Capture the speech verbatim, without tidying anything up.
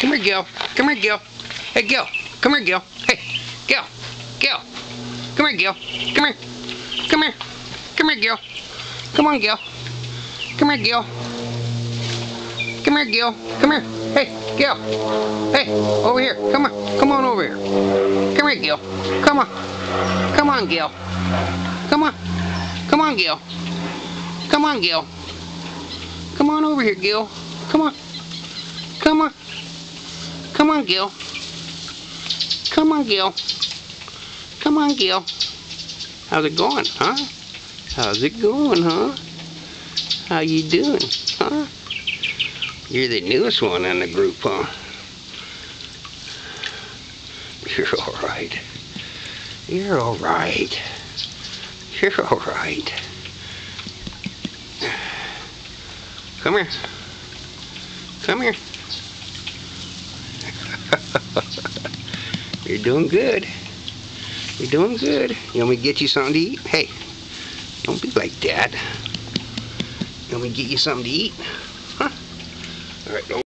Come here, Gil. Come here, Gil. Hey, Gil. Come here, Gil. Hey, Gil. Gil. Come here, Gil. Come here. Come here. Come here, Gil. Come on, Gil. Come here, Gil. Come here, Gil. Come here. Hey, Gil. Hey, over here. Come on. Come on over here. Come here, Gil. Come on. Come on, Gil. Come on. Come on, Gil. Come on, Gil. Come on over here, Gil. Come on. Come on. Come on, Gil. Come on, Gil. Come on, Gil. How's it going, huh? How's it going, huh? How you doing, huh? You're the newest one in the group, huh? You're alright. You're alright. You're alright. Come here. Come here. You're doing good. You're doing good. You want me to get you something to eat? Hey, don't be like that. You want me to get you something to eat? Huh? Alright, don't